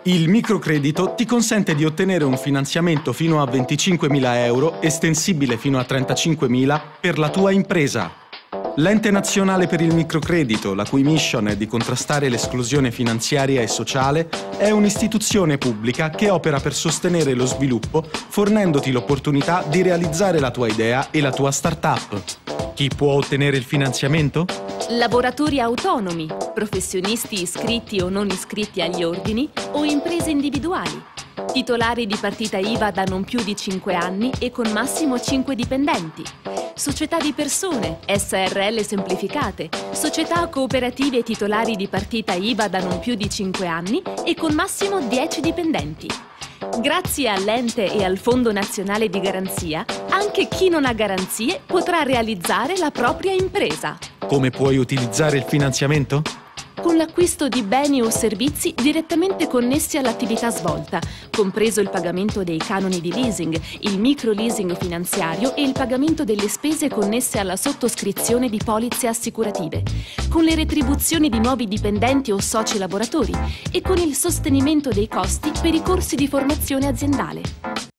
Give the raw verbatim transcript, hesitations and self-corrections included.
Il microcredito ti consente di ottenere un finanziamento fino a venticinquemila euro, estensibile fino a trentacinquemila, per la tua impresa. L'Ente Nazionale per il Microcredito, la cui mission è di contrastare l'esclusione finanziaria e sociale, è un'istituzione pubblica che opera per sostenere lo sviluppo, fornendoti l'opportunità di realizzare la tua idea e la tua start-up. Chi può ottenere il finanziamento? Lavoratori autonomi, professionisti iscritti o non iscritti agli ordini o imprese individuali, titolari di partita I V A da non più di cinque anni e con massimo cinque dipendenti, società di persone, S R L semplificate, società cooperative titolari di partita I V A da non più di cinque anni e con massimo dieci dipendenti. Grazie all'ente e al Fondo Nazionale di Garanzia, anche chi non ha garanzie potrà realizzare la propria impresa. Come puoi utilizzare il finanziamento? Con l'acquisto di beni o servizi direttamente connessi all'attività svolta, compreso il pagamento dei canoni di leasing, il micro-leasing finanziario e il pagamento delle spese connesse alla sottoscrizione di polizze assicurative, con le retribuzioni di nuovi dipendenti o soci lavoratori e con il sostenimento dei costi per i corsi di formazione aziendale.